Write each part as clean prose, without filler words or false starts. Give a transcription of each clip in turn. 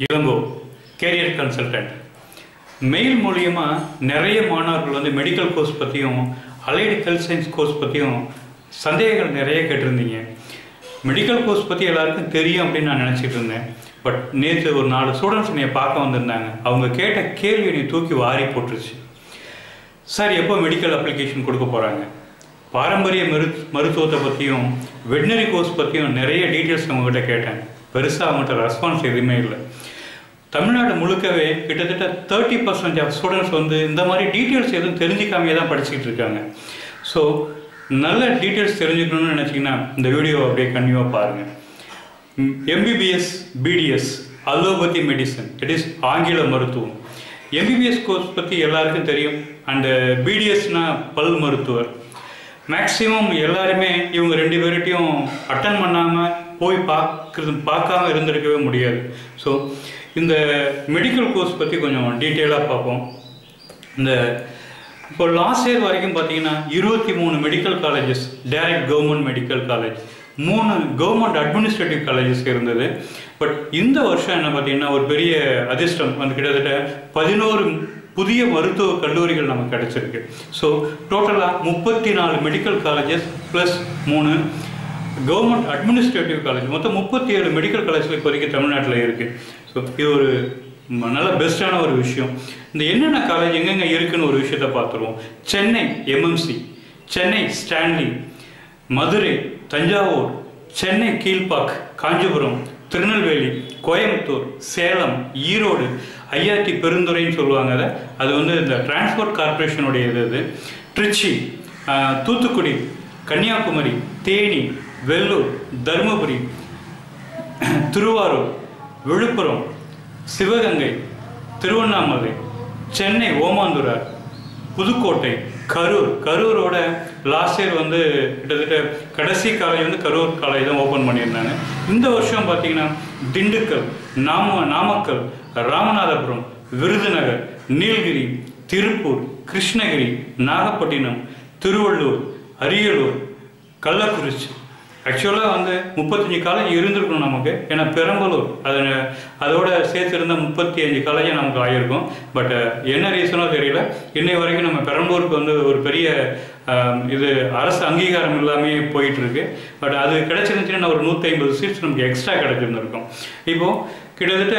Ilango carrier consultant mail மூலியமா நிறைய மாணவர்கள் வந்து மெடிக்கல் கோர்ஸ் பற்றியும் அலைடு ஹெல்த் சயின்ஸ் கோர்ஸ் பற்றியும் சந்தேகங்கள் நிறைய கேட்டிருந்தீங்க. மெடிக்கல் கோர்ஸ் பற்றி எல்லாருக்கும் தெரியும் அப்படின்னு நான் நினச்சிட்டு இருந்தேன். பட் நேற்று ஒரு 4 ஸ்டூடெண்ட்ஸ் என்னை பார்க்க வந்திருந்தாங்க. அவங்க கேட்ட கேள்வி என்னை தூக்கி வாரி போட்டுருச்சு. சார் எப்போ மெடிக்கல் அப்ளிகேஷன் கொடுக்க போகிறாங்க, பாரம்பரிய மருத்துவத்தை பற்றியும் வெட்னரி கோர்ஸ் பற்றியும் நிறைய டீட்டெயில்ஸ் அவங்ககிட்ட கேட்டேன். பெருசாக அவங்ககிட்ட ரெஸ்பான்ஸ் எதுவுமே இல்லை. தமிழ்நாடு முழுக்கவே கிட்டத்தட்ட 30% ஆஃப் ஸ்டூடெண்ட்ஸ் வந்து இந்த மாதிரி டீட்டெயில்ஸ் எதுவும் தெரிஞ்சிக்காமே தான் படிச்சுக்கிட்டு இருக்காங்க. ஸோ நல்ல டீட்டெயில்ஸ் தெரிஞ்சுக்கணும்னு நினச்சிங்கன்னா இந்த வீடியோ அப்படியே கண்டிப்பாக பாருங்கள். MBBS BDS allopathy medicine, it is ஆங்கில மருத்துவம். எம்பிபிஎஸ் கோர்ஸ் பற்றி எல்லாருக்கும் தெரியும். அண்டு பிடிஎஸ்னா பல் மருத்துவர். மேக்ஸிமம் எல்லாருமே இவங்க 2 பேர்கிட்டையும் அட்டன் பண்ணாமல் போய் பார்க்காம இருந்திருக்கவே முடியாது. ஸோ இந்த மெடிக்கல் கோர்ஸ் பற்றி கொஞ்சம் டீட்டெயிலாக பார்ப்போம். இப்போ லாஸ்ட் இயர் வரைக்கும் பார்த்தீங்கன்னா 23 medical colleges, direct government medical college, 3 government administrative colleges இருந்தது. பட் இந்த வருஷம் என்ன பார்த்தீங்கன்னா ஒரு பெரிய அதிர்ஷ்டம் வந்து கிட்டத்தட்ட 11 புதிய மருத்துவ கல்லூரிகள் நமக்கு கிடைச்சிருக்கு. ஸோ டோட்டலாக 34 medical colleges plus 3 government administrative college, மொத்தம் 37 மெடிக்கல் காலேஜில் இப்போதைக்கு தமிழ்நாட்டில் இருக்குது. ஸோ இது ஒரு நல்ல பெஸ்ட்டான ஒரு விஷயம். இந்த என்னென்ன காலேஜ் எங்கெங்கே இருக்குன்னு ஒரு விஷயத்தை பார்த்துருவோம். Chennai MMC, Chennai Stanley, Madurai, Thanjavur, Chennai Kilpauk, Kanchipuram, Tirunelveli, Coimbatore, Salem, Erode, IRT பெருந்துறைன்னு சொல்லுவாங்க. அது வந்து இந்த டிரான்ஸ்போர்ட் கார்பரேஷனுடைய இது. திருச்சி, தூத்துக்குடி, கன்னியாகுமரி, தேனி, வெள்ளூர், தருமபுரி, திருவாரூர், விழுப்புரம், சிவகங்கை, திருவண்ணாமலை, சென்னை ஓமாந்துரார், புதுக்கோட்டை, கரூரோட லாஸ்ட் இயர் வந்து கிட்டத்தட்ட கடைசி காலேஜ் வந்து கரூர் காலேஜ் தான் ஓப்பன் பண்ணியிருந்தாங்க. இந்த வருஷம் பார்த்தீங்கன்னா திண்டுக்கல், நாமக்கல், ராமநாதபுரம், விருதுநகர், நீலகிரி, திருப்பூர், கிருஷ்ணகிரி, நாகப்பட்டினம், திருவள்ளூர், அரியலூர், கள்ளக்குறிச்சி. ஆக்சுவலாக வந்து 35 காலேஜ் இருந்திருக்கணும் நமக்கு. ஏன்னா பெரம்பலூர் அதோட சேர்த்துருந்த 35 காலேஜ் நமக்கு ஆகியிருக்கும். பட் என்ன ரீசனோ தெரியல, இன்னை வரைக்கும் நம்ம பெரம்பலூருக்கு வந்து ஒரு பெரிய இது அரசு அங்கீகாரம் இல்லாமே போயிட்டுருக்கு. பட் அது கிடைச்சிருந்துச்சுன்னா ஒரு 150 சீட்ஸ் நமக்கு எக்ஸ்ட்ரா கிடைச்சிருந்துருக்கும். இப்போது கிட்டத்தட்ட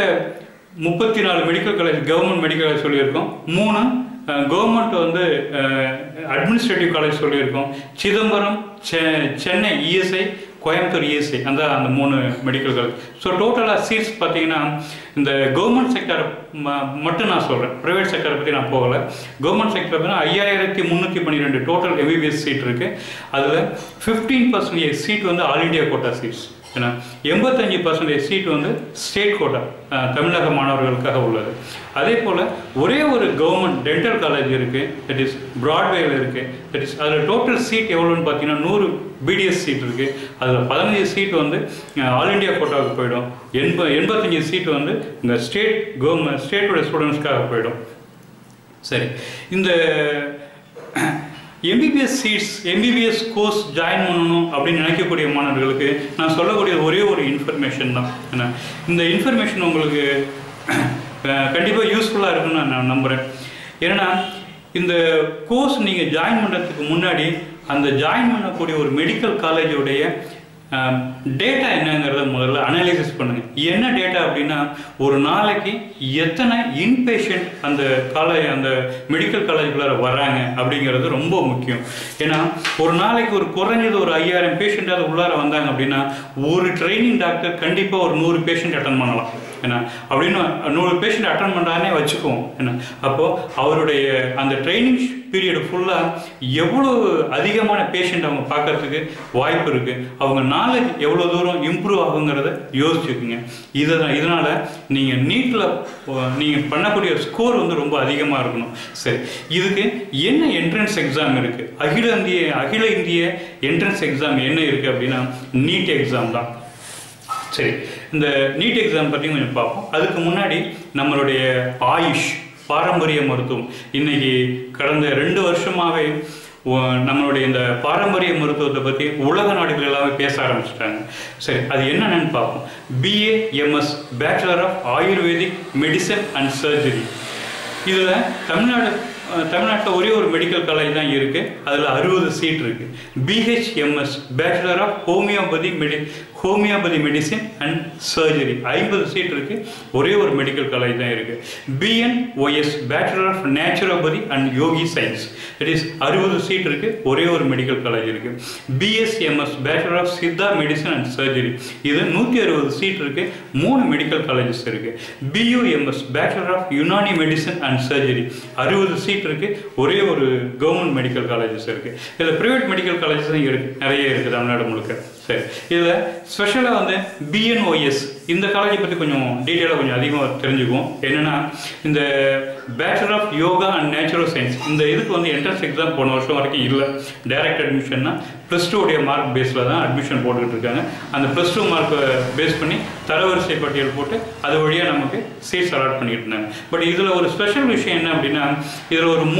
34 medical college government medical college சொல்லியிருக்கோம். 3 கவர்மெண்ட் வந்து அட்மினிஸ்ட்ரேட்டிவ் காலேஜ் சொல்லியிருக்கோம். சிதம்பரம், சென்னை இஎஸ்ஐ, கோயம்புத்தூர் இஎஸ்ஐ, அந்த 3 மெடிக்கல் காலேஜ். ஸோ டோட்டலாக சீட்ஸ் பார்த்தீங்கன்னா இந்த கவர்மெண்ட் செக்டர் மட்டும் நான் சொல்கிறேன், ப்ரைவேட் செக்டரை பற்றி நான் போகலை. கவர்மெண்ட் செக்டர் பார்த்தீங்கன்னா 5312 டோட்டல் எம்பிபிஎஸ் சீட் இருக்குது. அதில் 15% சீட் வந்து ஆல் இண்டியா கோட்டா சீட்ஸ். ஏன்னா 85% சீட் வந்து ஸ்டேட் கோட்டா தமிழக மாணவர்களுக்காக உள்ளது. அதே போல் ஒரே ஒரு கவர்மெண்ட் டென்டல் காலேஜ் இருக்குது, தட் இஸ் பிராட்வேயில் இருக்குது. தட் இஸ் அதில் டோட்டல் சீட் எவ்வளோன்னு பார்த்தீங்கன்னா 100 பிடிஎஸ் சீட் இருக்குது. அதில் 15 சீட் வந்து ஆல் இண்டியா கோட்டாவுக்கு போயிடும். 85 சீட் வந்து இந்த ஸ்டேட்டோட ஸ்டூடெண்ட்ஸ்க்காக போயிடும். சரி, இந்த MBBS seats, MBBS course join பண்ணணும் அப்படின்னு நினைக்கக்கூடிய மாணவர்களுக்கு நான் சொல்லக்கூடிய ஒரே ஒரு இன்ஃபர்மேஷன் தான். ஏன்னா இந்த இன்ஃபர்மேஷன் உங்களுக்கு கண்டிப்பாக யூஸ்ஃபுல்லாக இருக்குன்னு நான் நம்புகிறேன். ஏன்னா இந்த கோர்ஸ் நீங்கள் ஜாயின் பண்ணுறதுக்கு முன்னாடி அந்த ஜாயின் பண்ணக்கூடிய ஒரு மெடிக்கல் காலேஜோடைய டேட்டா என்னங்கிறத முதல்ல அனலைசிஸ் பண்ணுங்கள். என்ன டேட்டா அப்படின்னா ஒரு நாளைக்கு எத்தனை இன்பேஷண்ட் அந்த மெடிக்கல் காலேஜுக்குள்ளார வராங்க அப்படிங்கிறது ரொம்ப முக்கியம். ஏன்னா ஒரு நாளைக்கு ஒரு குறைஞ்சது ஒரு 5000 பேஷண்ட்டாவது உள்ளார வந்தாங்க அப்படின்னா ஒரு ட்ரைனிங் டாக்டர் கண்டிப்பாக ஒரு 100 பேஷண்ட் அட்டன் பண்ணலாம். ஏன்னா அப்படின்னு 100 பேஷண்ட் அட்டன் பண்ணுறானே வச்சுக்குவோம். ஏன்னா அப்போது அவருடைய அந்த ட்ரைனிங் பீரியடு ஃபுல்லாக எவ்வளோ அதிகமான பேஷண்ட் அவங்க பார்க்கறதுக்கு வாய்ப்பு இருக்குது, அவங்க நாலேஜ் எவ்வளோ தூரம் இம்ப்ரூவ் ஆகுங்கிறத யோசிச்சுக்குங்க. இதனால் நீங்கள் நீட்டில் நீங்கள் பண்ணக்கூடிய ஸ்கோர் வந்து ரொம்ப அதிகமாக இருக்கணும். சரி, இதுக்கு என்ன என்ட்ரன்ஸ் எக்ஸாம் இருக்குது? அகில இந்திய என்ட்ரன்ஸ் எக்ஸாம் என்ன இருக்குது அப்படின்னா நீட் எக்ஸாம் தான். சரி, இந்த நீட் எக்ஸாம் பற்றி கொஞ்சம் பார்ப்போம். அதுக்கு முன்னாடி நம்மளுடைய ஆயுஷ் பாரம்பரிய மருத்துவம் இன்னைக்கு கடந்த 2 வருஷமாகவே நம்மளுடைய இந்த பாரம்பரிய மருத்துவத்தை பற்றி உலக நாடுகள் எல்லாமே பேச ஆரம்பிச்சிட்டாங்க. சரி, அது என்னென்னு பார்ப்போம். BA-MS bachelor of ayurvedic medicine and surgery. இதில் தமிழ்நாட்டில் ஒரே ஒரு மெடிக்கல் காலேஜ் தான் இருக்குது. அதில் 60 சீட் இருக்குது. BHMS bachelor of homeopathy medicine and surgery 50 seat இருக்குது. ஒரே ஒரு மெடிக்கல் காலேஜ் தான் இருக்குது. BNOS bachelor of naturopathy and yogi science, it is 60 seat இருக்குது. ஒரே ஒரு மெடிக்கல் காலேஜ் இருக்குது. BSMS bachelor of Siddha medicine and surgery, இது 160 சீட் இருக்குது. 3 மெடிக்கல் காலேஜஸ் இருக்குது. BUMS bachelor of Unani medicine and surgery 60 seat இருக்கு. ஒரே ஒரு கவர்மெண்ட் மெடிக்கல் காலேஜஸ் இருக்கு. இதில் பிரைவேட் மெடிக்கல் காலேஜஸ் இருக்கு, நிறைய இருக்குது தமிழ்நாடு முழுக்க. சரி, இதில் ஸ்பெஷலாக வந்து BNOS இந்த காலேஜை பற்றி கொஞ்சம் டீட்டெயிலாக கொஞ்சம் அதிகமாக தெரிஞ்சுக்குவோம். என்னென்னா, இந்த bachelor of yoga and natural science இந்த இதுக்கு வந்து என்ட்ரன்ஸ் எக்ஸாம் போன வருஷம் வரைக்கும் இல்லை. டைரக்ட் அட்மிஷன்னா +2 உடைய மார்க் பேஸில் தான் அட்மிஷன் போட்டுக்கிட்டு இருக்காங்க. அந்த +2 மார்க்கை பேஸ் பண்ணி தரவரிசை பட்டியல் போட்டு அது வழியாக நமக்கு சீட்ஸ் அலாட் பண்ணிட்டு இருந்தாங்க. பட் இதில் ஒரு ஸ்பெஷல் விஷயம் என்ன அப்படின்னா, இதில் ஒரு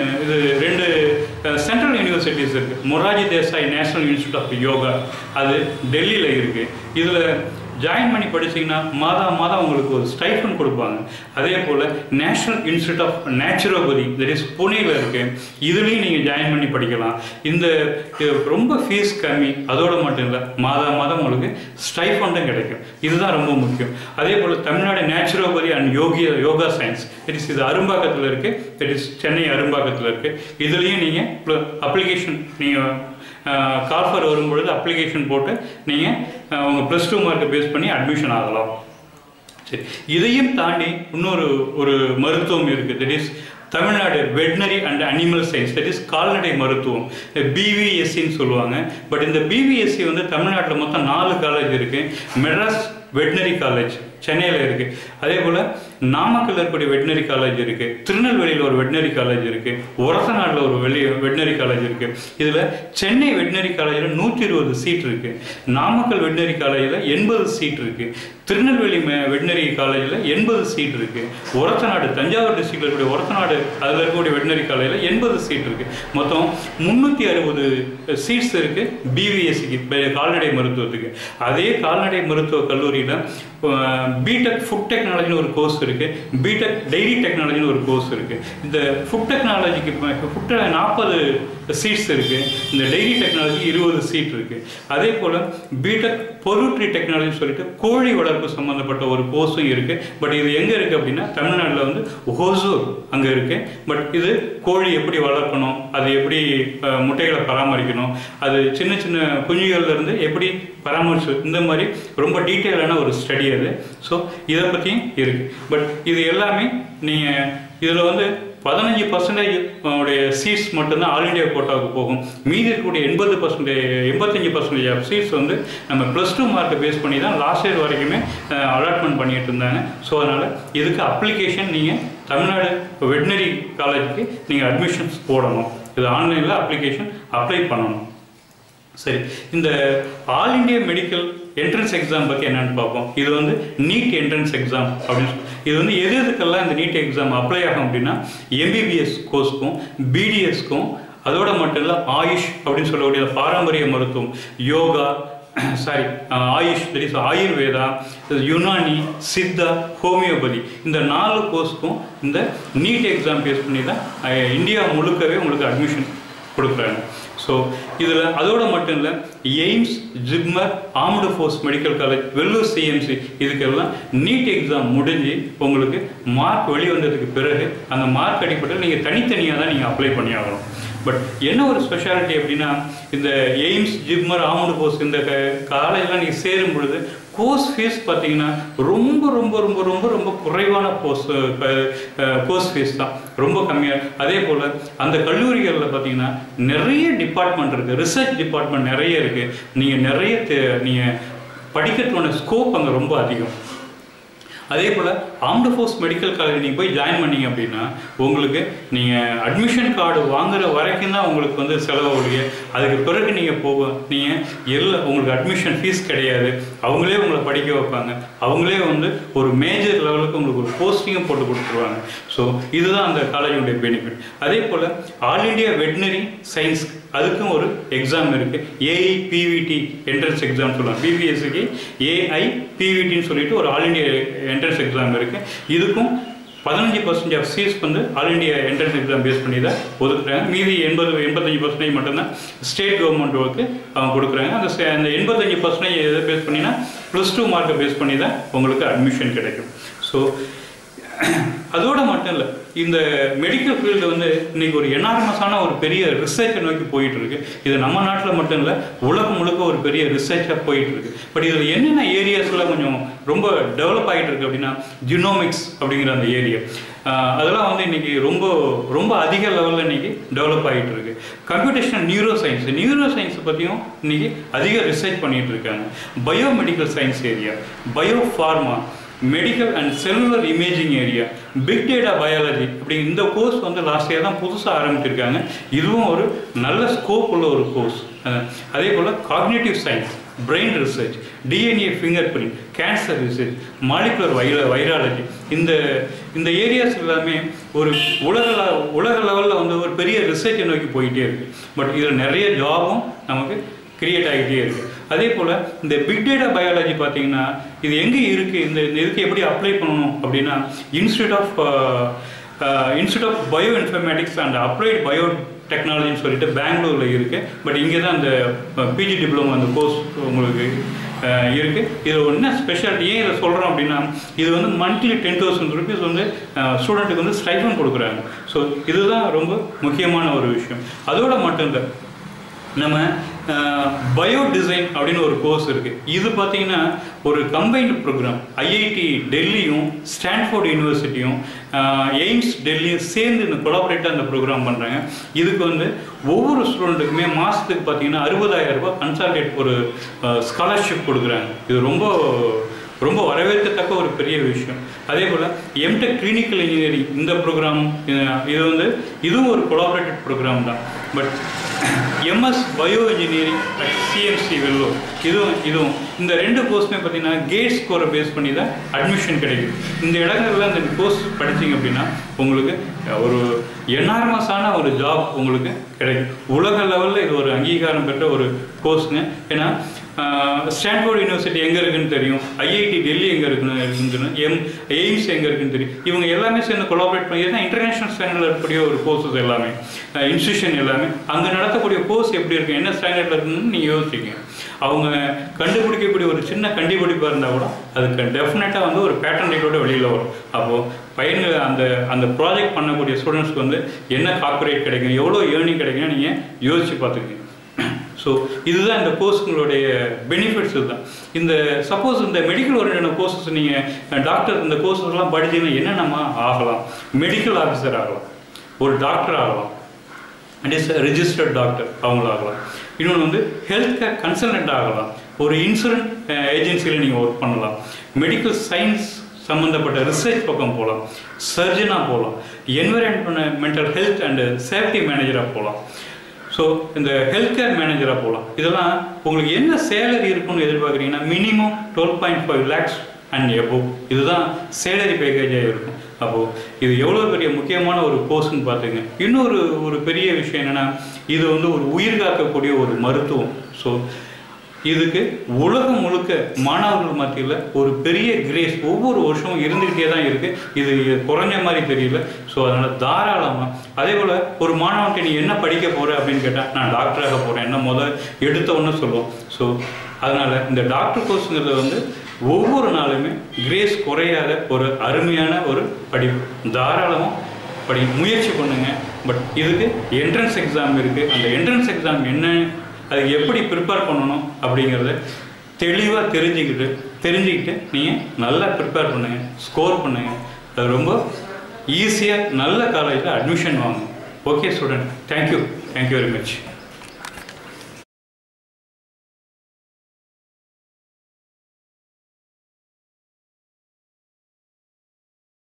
2 சென்ட்ரல் யூனிவர்சிட்டிஸ் இருக்குது. Morarji Desai national institute of yoga, அது டெல்லியில் இருக்குது. இதில் ஜாயின் பண்ணி படிச்சிங்கன்னா மாதம் உங்களுக்கு ஒரு ஸ்டைஃபன் கொடுப்பாங்க. அதே போல் national institute of naturopathy, that is புனேயில் இருக்குது. இதுலேயும் நீங்கள் ஜாயின் பண்ணி படிக்கலாம். இந்த ரொம்ப ஃபீஸ் கம்மி. அதோடு மட்டும் இல்லை, மாதம் உங்களுக்கு ஸ்டைஃபண்டும் கிடைக்கும். இதுதான் ரொம்ப முக்கியம். அதே போல் Tamil Nadu naturopathy and yoga science, that is இது அரும்பாக்கத்தில் இருக்குது. தட் இஸ் சென்னை அரும்பாக்கத்தில் இருக்குது. இதுலேயும் நீங்கள் அப்ளிகேஷன் நீங்கள் கால்ஃபர் வரும்பொழுது அப்ளிகேஷன் போட்டு நீங்கள் உங்கள் +2 மார்க்கை பேஸ் பண்ணி அட்மிஷன் ஆகலாம். சரி, இதையும் தாண்டி ஒரு மருத்துவம் இருக்குது. That is Tamil Nadu veterinary and animal science, that is கால்நடை மருத்துவம், BVSCன்னு சொல்லுவாங்க. பட் இந்த BVSC வந்து தமிழ்நாட்டில் மொத்தம் 4 காலேஜ் இருக்குது. மெட்ராஸ் வெட்னரி காலேஜ் சென்னையில் இருக்குது. அதே போல் நாமக்கல்ல இருக்கக்கூடிய வெட்னரி காலேஜ் இருக்குது. திருநெல்வேலியில் ஒரு வெட்னரி காலேஜ் இருக்குது. ஒரசநாடில் ஒரு வெட்னரி காலேஜ் இருக்குது. இதில் சென்னை வெட்னரி காலேஜில் 120 சீட் இருக்குது. நாமக்கல் வெட்னரி காலேஜில் 80 சீட் இருக்குது. திருநெல்வேலி வெட்னரி காலேஜில் 80 சீட் இருக்குது. ஒரத்தநாடு தஞ்சாவூர் டிஸ்ட்ரிக்டில் இருக்கக்கூடிய ஒரத்தநாடு அதில் இருக்கக்கூடிய வெட்னரி காலேஜில் 80 சீட் இருக்குது. மொத்தம் 360 சீட்ஸ் இருக்குது BVSCக்கு, கால்நடை மருத்துவத்துக்கு. அதே கால்நடை மருத்துவ கல்லூரியில் பிடெக் ஃபுட் டெக்னாலஜின்னு ஒரு கோர்ஸ் இருக்குது. பிடெக் டைரி டெக்னாலஜின்னு ஒரு கோர்ஸ் இருக்குது. இந்த ஃபுட் டெக்னாலஜிக்கு 40 சீட்ஸ் இருக்குது. இந்த டைரி டெக்னாலஜி 20 சீட் இருக்குது. அதே போல் பிடெக் பொருட்ரி டெக்னாலஜி சொல்லிட்டு கோழி வளர்ப்பு சம்மந்தப்பட்ட ஒரு கோர்ஸும் இருக்குது. பட் இது எங்கே இருக்குது அப்படின்னா, தமிழ்நாட்டில் வந்து ஹோசூர் அங்கே இருக்குது. பட் இது கோழி எப்படி வளர்க்கணும், அது எப்படி முட்டைகளை பராமரிக்கணும், அது சின்ன சின்ன குஞ்சுகள்லேருந்து எப்படி பராமரிச்சு, இந்த மாதிரி ரொம்ப டீட்டெயிலான ஒரு ஸ்டடி அது. ஸோ இதை பற்றியும் இருக்குது. பட் இது எல்லாமே நீங்கள் இதில் வந்து 15% உடைய சீட்ஸ் மட்டும்தான் ஆல் இண்டியா கோட்டாவுக்கு போகும். மீதி இருக்கக்கூடிய 85% ஆஃப் சீட்ஸ் வந்து நம்ம +2 மார்க்கை பேஸ் பண்ணி தான் லாஸ்ட் இயர் வரைக்குமே அலாட்மெண்ட் பண்ணிட்டு இருந்தாங்க. ஸோ அதனால் இதுக்கு அப்ளிகேஷன் நீங்கள் தமிழ்நாடு வெட்னரி காலேஜுக்கு நீங்கள் அட்மிஷன்ஸ் போடணும். இது ஆன்லைனில் அப்ளிகேஷன் அப்ளை பண்ணணும். சரி, இந்த all India medical entrance exam பற்றி என்னென்னு பார்ப்போம். இது வந்து நீட் என்ட்ரன்ஸ் எக்ஸாம் அப்படின்னு இது வந்து எதுக்கெல்லாம் இந்த நீட் எக்ஸாம் அப்ளை ஆகும் அப்படின்னா, MBBS கோர்ஸ்க்கும் BDSக்கும், அதோட மட்டும் இல்லை ஆயுஷ் அப்படின்னு சொல்லக்கூடிய பாரம்பரிய மருத்துவம், yoga AYUSH, that is Ayurveda, Unani, Siddha, homeopathy, இந்த 4 கோர்ஸ்க்கும் இந்த நீட் எக்ஸாம் பேஸ் பண்ணி தான் இந்தியா முழுக்கவே உங்களுக்கு அட்மிஷன் கொடுக்குறாங்க. ஸோ இதில் அதோட மட்டும் இல்லை, AIIMS, JIPMER, armed force medical college, Vellore CMC, இதுக்கெல்லாம் நீட் எக்ஸாம் முடிஞ்சு உங்களுக்கு மார்க் வெளிவந்ததுக்கு பிறகு அந்த மார்க் அடிப்படையில் நீங்கள் தனித்தனியாக தான் நீங்கள் அப்ளை பண்ணி ஆகணும். பட் என்ன ஒரு ஸ்பெஷாலிட்டி அப்படின்னா, இந்த எய்ம்ஸ், ஜிப்மர், ஆர்ம்டு ஃபோர்ஸ் இந்த காலேஜெலாம் நீங்கள் சேரும் பொழுது கோர்ஸ் ஃபீஸ் பார்த்தீங்கன்னா ரொம்ப ரொம்ப ரொம்ப ரொம்ப ரொம்ப குறைவான கோர்ஸ் ஃபீஸ் தான், ரொம்ப கம்மியாக. அதே போல் அந்த கல்லூரிகளில் பார்த்தீங்கன்னா நிறைய டிபார்ட்மெண்ட் இருக்குது, ரிசர்ச் டிபார்ட்மெண்ட் நிறைய இருக்குது. நீங்கள் படிக்கிறதுக்கான ஸ்கோப் அங்கே ரொம்ப அதிகம். அதே போல் ஆர்ம்டு ஃபோர்ஸ் மெடிக்கல் காலேஜ் நீங்கள் போய் ஜாயின் பண்ணீங்க அப்படின்னா உங்களுக்கு நீங்கள் அட்மிஷன் கார்டு வாங்குற வரைக்கும் தான் உங்களுக்கு வந்து செலவு ஒழிய அதுக்கு பிறகு நீங்கள் நீங்கள் உங்களுக்கு அட்மிஷன் ஃபீஸ் கிடையாது. அவங்களே உங்களை படிக்க வைப்பாங்க. அவங்களே வந்து ஒரு மேஜர் லெவலுக்கு உங்களுக்கு ஒரு போஸ்டிங்கும் போட்டு கொடுத்துருவாங்க. ஸோ இதுதான் அந்த காலேஜுடைய பெனிஃபிட். அதே போல் ஆல் இண்டியா வெட்னரி சயின்ஸ் அதுக்கும் ஒரு எக்ஸாம் இருக்குது. ஏஐபிவிடி என்ட்ரன்ஸ் எக்ஸாம் சொல்லுவாங்க. பிபிஎஸ்சிக்கு ஏஐபிவிடின்னு சொல்லிட்டு ஒரு ஆல் இண்டியா என்ட்ரன்ஸ் எக்ஸாம் இருக்குது. இதுக்கும் 15% ஆஃப் சீட்ஸ் வந்து all India entrance exam base பண்ணி தான் ஒதுக்குறாங்க. மீதி 85% மட்டும்தான் ஸ்டேட் கவர்மெண்ட் ஒர்க்கு அவங்க கொடுக்குறாங்க. அந்த 85% எதை பேஸ் பண்ணினா +2 மார்க்கை பேஸ் பண்ணி தான் உங்களுக்கு அட்மிஷன் கிடைக்கும். ஸோ அதோடு மட்டும் இல்லை, இந்த மெடிக்கல் ஃபீல்டு வந்து இன்றைக்கி ஒரு எனார்மஸான ஒரு பெரிய ரிசர்ச்சை நோக்கி போயிட்டுருக்கு. இது நம்ம நாட்டில் மட்டும் இல்லை, உலகம் முழுக்க ஒரு பெரிய ரிசர்ச்சாக போயிட்டுருக்கு. பட் இதில் என்னென்ன ஏரியாஸில் கொஞ்சம் ரொம்ப டெவலப் ஆகிட்டு இருக்குது அப்படின்னா ஜினோமிக்ஸ் அப்படிங்கிற அந்த ஏரியா, அதெல்லாம் வந்து இன்றைக்கி ரொம்ப ரொம்ப அதிக லெவலில் இன்றைக்கி டெவலப் ஆகிட்டு இருக்கு. கம்ப்யூட்டேஷனல் நியூரோ சயின்ஸை பற்றியும் இன்றைக்கி அதிக ரிசர்ச் பண்ணிகிட்டு இருக்காங்க. Biomedical science area, bio pharma, medical and cellular imaging area, big data biology அப்படி இந்த கோர்ஸ் வந்து லாஸ்ட் இயர் தான் புதுசாக ஆரம்பிச்சிருக்காங்க. இதுவும் ஒரு நல்ல ஸ்கோப் உள்ள ஒரு கோர்ஸ். அதே போல் cognitive science, brain research, DNA finger print, cancer research, molecular virology, இந்த ஏரியாஸ் எல்லாமே ஒரு உலக லெவலில் வந்து ஒரு பெரிய ரிசர்ச்சை நோக்கி போயிட்டே இருக்குது. பட் இதில் நிறைய ஜாபும் நமக்கு கிரியேட் ஆகிட்டே இருக்குது. அதே போல் இந்த பிக் டேட்டா பயாலஜி பார்த்தீங்கன்னா இது எங்கே இருக்குது, இந்த இதுக்கு எப்படி அப்ளை பண்ணணும் அப்படின்னா institute of bio informatics and applied bio டெக்னாலஜின்னு சொல்லிட்டு பெங்களூரில் இருக்குது. பட் இங்கே தான் அந்த பிஜி டிப்ளமோ அந்த கோர்ஸ் உங்களுக்கு இருக்குது. இதில் என்ன ஸ்பெஷாலிட்டி ஏன் இதை சொல்கிறோம் அப்படின்னா இது வந்து மந்த்லி 10,000 rupees வந்து ஸ்டூடெண்ட்டுக்கு வந்து ஸ்டைஃபன் கொடுக்குறாங்க. ஸோ இதுதான் ரொம்ப முக்கியமான ஒரு விஷயம். அதோடு மட்டும் இல்லை, நம்ம பயோ டிசைன் அப்படின்னு ஒரு கோர்ஸ் இருக்குது. இது பார்த்தீங்கன்னா ஒரு கம்பைன்டு ப்ரோக்ராம். ஐஐடி டெல்லியும் ஸ்டான்ஃபோர்ட் யூனிவர்சிட்டியும் எய்ம்ஸ் டெல்லியும் சேர்ந்து இந்த கொலாபரேட்டாக அந்த ப்ரோக்ராம் பண்ணுறாங்க. இதுக்கு வந்து ஒவ்வொரு ஸ்டூடெண்ட்டுக்குமே மாதத்துக்கு பார்த்தீங்கன்னா 60,000 ரூபாய் கன்சால்டேட் ஒரு ஸ்காலர்ஷிப் கொடுக்குறாங்க. இது ரொம்ப வரவேற்கத்தக்க ஒரு பெரிய விஷயம். அதே போல் எம்டெக் கிளினிக்கல் இன்ஜினியரிங் இந்த ப்ரோக்ராம் இதுவும் ஒரு கொலாபரேட்டட் ப்ரோக்ராம் தான். But MS bio engineering at CMC Vellore இதுவும் இந்த 2 கோர்ஸுமே பார்த்தீங்கன்னா கேட் ஸ்கோரை பேஸ் பண்ணி தான் அட்மிஷன் கிடைக்குது. இந்த இடங்கள்ல இந்த கோர்ஸ் படிச்சிங்க அப்படின்னா உங்களுக்கு ஒரு எனார்மஸான ஒரு ஜாப் உங்களுக்கு கிடைக்கும். உலக லெவலில் இது ஒரு அங்கீகாரம் பெற்ற ஒரு கோர்ஸுங்க. ஏன்னா ஸ்டான்ஃபோர்ட் யூனிவர்சிட்டி எங்கே இருக்குன்னு தெரியும், ஐஐடி டெல்லி எங்கே இருக்குன்னு தெரியும், எய்ம்ஸ் எங்கே இருக்குன்னு தெரியும். இவங்க எல்லாமே சேர்ந்து கொலாபரேட் பண்ணி இன்டர்நேஷனல் ஸ்டாண்டர்டில் இருக்கக்கூடிய ஒரு கோர்ஸஸ் எல்லாமே இன்ஸ்டியூஷன் எல்லாமே அங்கே நடத்தக்கூடிய கோர்ஸ் எப்படி இருக்குது, என்ன ஸ்டாண்டர்டில் இருக்குன்னு நீங்கள் யோசிச்சிங்க. அவங்க கண்டுபிடிக்கக்கூடிய ஒரு சின்ன கண்டுபிடிப்பாக இருந்தால் கூட அதுக்கு டெஃபினட்டாக வந்து ஒரு பேட்டன் ரைட்டோட வெளியில் வரும். அப்போது பையன்கள் அந்த ப்ராஜெக்ட் பண்ணக்கூடிய ஸ்டூடெண்ட்ஸ்க்கு வந்து என்ன கார்பரேட் கிடைக்கும், எவ்வளோ ஏர்னிங் கிடைக்கும்னு நீங்கள் யோசிச்சு பார்த்துக்கங்க. ஸோ இதுதான் இந்த கோர்ஸுங்களுடைய பெனிஃபிட்ஸ். இதுதான் இந்த சப்போஸ் இந்த மெடிக்கல் ஓரியன்டான கோர்சஸ் நீங்கள் டாக்டர் இந்த கோர்ஸஸ்லாம் படித்தீங்கன்னா என்னென்னமா ஆகலாம், மெடிக்கல் ஆஃபீஸர் ஆகலாம், ஒரு டாக்டர் ஆகலாம், அண்ட் இஸ் ரிஜிஸ்டர்ட் டாக்டர் அவங்களாகலாம், இன்னொன்று வந்து ஹெல்த் கேர் கன்சல்டன்ட் ஆகலாம், ஒரு இன்சூரன்ஸ் ஏஜென்சியில் நீங்கள் ஒர்க் பண்ணலாம், மெடிக்கல் சயின்ஸ் சம்மந்தப்பட்ட ரிசர்ச் பக்கம் போகலாம், சர்ஜனாக போகலாம், என்விரான்மெண்டல் ஹெல்த் அண்ட் சேஃப்டி மேனேஜராக போகலாம், ஸோ இந்த ஹெல்த் கேர் மேனேஜராக போகலாம். இதெல்லாம் உங்களுக்கு என்ன சேலரி இருக்குன்னு எதிர்பார்க்குறீங்கன்னா மினிமம் 12.5 lakhs அண்ட் எபோவ் இதுதான் சேலரி பேக்கேஜாக இருக்கும். அப்போது இது எவ்வளோ பெரிய முக்கியமான ஒரு கோர்ஸ்ன்னு பார்த்துங்க. இன்னொரு பெரிய விஷயம் என்னென்னா இது வந்து ஒரு உயிர் காக்கக்கூடிய ஒரு மருத்துவம். ஸோ இதுக்கு உலகம் முழுக்க மாணவர்கள் மத்தியில் ஒரு பெரிய கிரேஸ் ஒவ்வொரு வருஷமும் இருந்துக்கிட்டே தான் இருக்குது. இது குறைஞ்ச மாதிரி தெரியல. ஸோ அதனால் தாராளமாக அதே போல் ஒரு மாணவன்கிட்ட நீ என்ன படிக்க போகிற அப்படின்னு கேட்டால் நான் டாக்டராக போகிறேன் என்ன எடுத்த ஒன்று சொல்லுவோம். ஸோ அதனால் இந்த டாக்டர் கோர்ஸுங்கிறத வந்து ஒவ்வொரு நாளுமே கிரேஸ் குறையாத ஒரு அருமையான ஒரு படிப்பு. தாராளமாக முயற்சி பண்ணுங்க. பட் இதுக்கு என்ட்ரன்ஸ் எக்ஸாம் இருக்குது. அந்த என்ட்ரன்ஸ் எக்ஸாம் என்ன, அது எப்படி ப்ரிப்பேர் பண்ணணும் அப்படிங்கிறத தெளிவாக தெரிஞ்சுக்கிட்டு நீங்கள் நல்லா ப்ரிப்பேர் பண்ணுங்கள், ஸ்கோர் பண்ணுங்கள். அது ரொம்ப ஈஸியாக நல்ல காலேஜில் அட்மிஷன் வாங்க. Okay student, thank you very much.